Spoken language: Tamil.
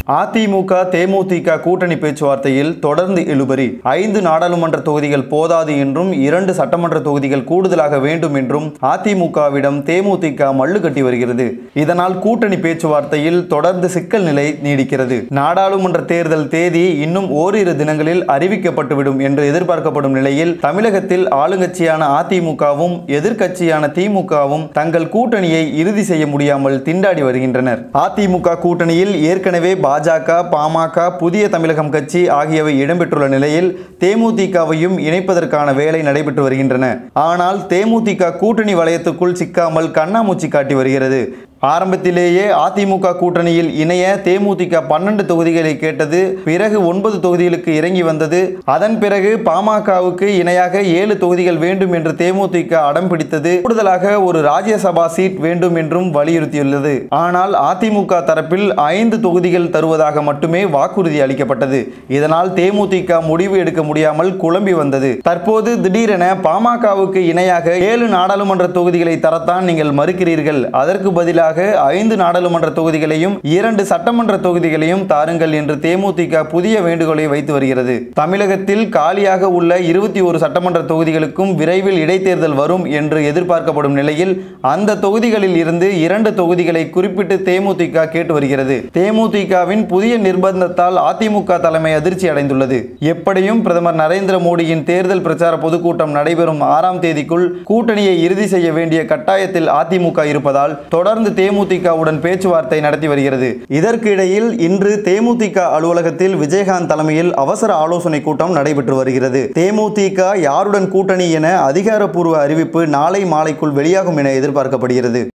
அதிமுக தேமுதிக கூட்டணி பேச்சுவார்த்தையில் தொடர்ந்து இழுபறி. 5 நாடாளுமன்ற தொகுதிகள் போதாது என்றும் 2 சட்டமன்ற தொகுதிகள் கூடுதலாக வேண்டும் என்றும் அதிமுகவிடம் தேமுதிக மல்லு கட்டி வருகிறது. இதனால் கூட்டணி பேச்சுவார்த்தையில் தொடர்ந்து சிக்கல் நிலை நீடிக்கிறது. நாடாளுமன்ற தேர்தல் தேதி இன்னும் ஓரிரு தினங்களில் அறிவிக்கப்பட்டுவிடும் என்று எதிர்பார்க்கப்படும் நிலையில் தமிழகத்தில் ஆளுங்கட்சியான அதிமுகவும் எதிர்க்கட்சியான திமுகவும் தங்கள் கூட்டணியை இறுதி செய்ய முடியாமல் திண்டாடி வருகின்றனர். அதிமுக கூட்டணியில் ஏற்கனவே பாஜக, பாமக, புதிய தமிழகம் கட்சி ஆகியவை இடம்பெற்றுள்ள நிலையில் தேமுதிகவையும் இணைப்பதற்கான வேலை நடைபெற்று வருகின்றன. ஆனால் தேமுதிக கூட்டணி வளையத்துக்குள் சிக்காமல் கண்ணாமூச்சி காட்டி வருகிறது. ஆரம்பத்திலேயே அதிமுக கூட்டணியில் இணைய தேமுதிக 12 தொகுதிகளை கேட்டது. பிறகு 9 தொகுதிகளுக்கு இறங்கி வந்தது. அதன் பிறகு பாமகவுக்கு இணையாக 7 தொகுதிகள் வேண்டும் என்று தேமுதிக அடம் பிடித்தது. கூடுதலாக ஒரு ராஜ்யசபா சீட் வேண்டும் என்றும் வலியுறுத்தியுள்ளது. ஆனால் அதிமுக தரப்பில் 5 தொகுதிகள் தருவதாக மட்டுமே வாக்குறுதி அளிக்கப்பட்டது. இதனால் தேமுதிக முடிவு எடுக்க முடியாமல் குழம்பி வந்தது. தற்போது திடீரென பாமகவுக்கு இணையாக 7 நாடாளுமன்ற தொகுதிகளை தரத்தான் நீங்கள் மறுக்கிறீர்கள், அதற்கு பதிலாக 5 நாடாளுமன்ற தொகுதிகளையும் 2 சட்டமன்ற தொகுதிகளையும் தாருங்கள் என்று தேமுதிக புதிய வேண்டுகோளை வைத்து வருகிறது. தமிழகத்தில் காலியாக உள்ள 21 சட்டமன்ற தொகுதிகளுக்கும் விரைவில் இடைத்தேர்தல் வரும் என்று எதிர்பார்க்கப்படும் நிலையில் அந்த தொகுதிகளில் இருந்து 2 தொகுதிகளை குறிப்பிட்டு தேமுதிக கேட்டு வருகிறது. தேமுதிகவின் புதிய நிர்பந்தத்தால் அதிமுக தலைமை அதிர்ச்சி அடைந்துள்ளது. எப்படியும் பிரதமர் நரேந்திர மோடியின் தேர்தல் பிரச்சார பொதுக்கூட்டம் நடைபெறும் 6ஆம் தேதிக்குள் கூட்டணியை இறுதி செய்ய வேண்டிய கட்டாயத்தில் அதிமுக இருப்பதால் தொடர்ந்து தேமுதிகவுடன் பேச்சுவார்த்தை நடத்தி வருகிறது. இதற்கு இடையில் இன்று தேமுதிக அலுவலகத்தில் விஜயகாந்த் தலைமையில் அவசர ஆலோசனை கூட்டம் நடைபெற்று வருகிறது. தேமுதிக யாருடன் கூட்டணி என அதிகாரப்பூர்வ அறிவிப்பு நாளை மாலைக்குள் வெளியாகும் என எதிர்பார்க்கப்படுகிறது.